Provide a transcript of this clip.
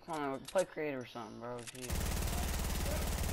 Come on, play creative or something, bro. Jeez.